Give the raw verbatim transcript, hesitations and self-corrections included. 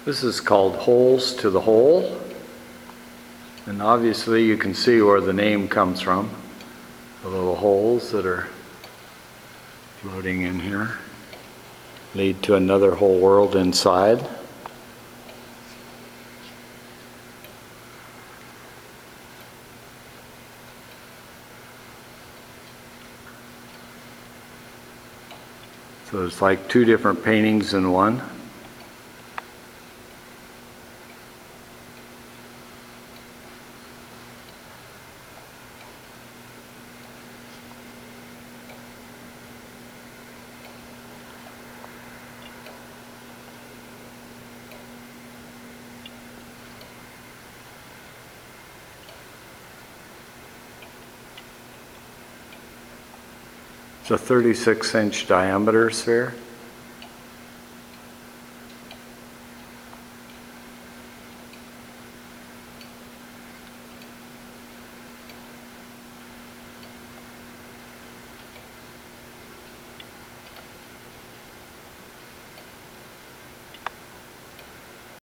This is called Holes to the Whole. And obviously you can see where the name comes from. The little holes that are floating in here lead to another whole world inside. So it's like two different paintings in one. It's a thirty-six inch diameter sphere.